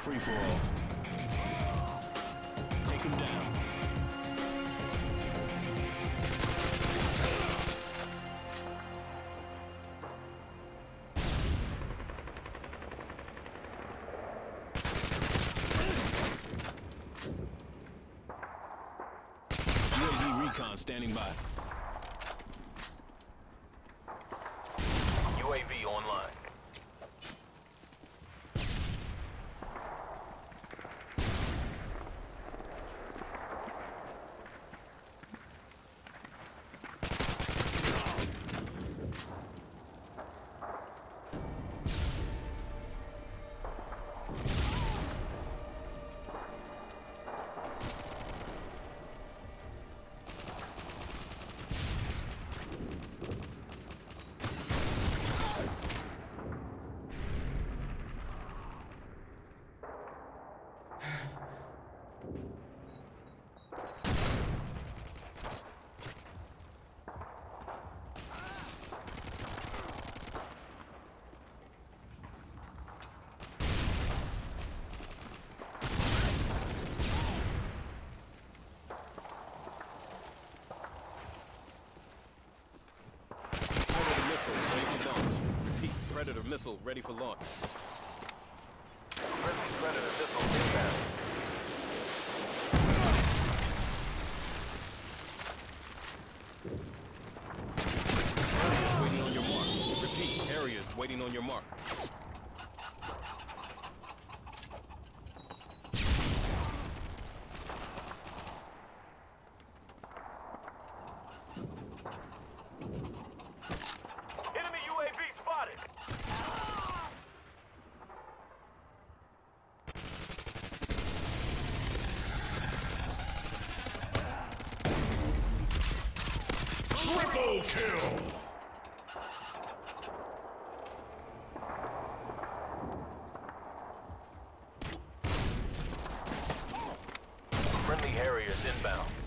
free-for-all. Take him down. UAV recon standing by. UAV online. Predator missile ready for launch. Friendly Predator missile inbound. Areas waiting on your mark. Repeat, areas waiting on your mark. Enemy UAV spotted. Triple kill! Friendly Harriers inbound.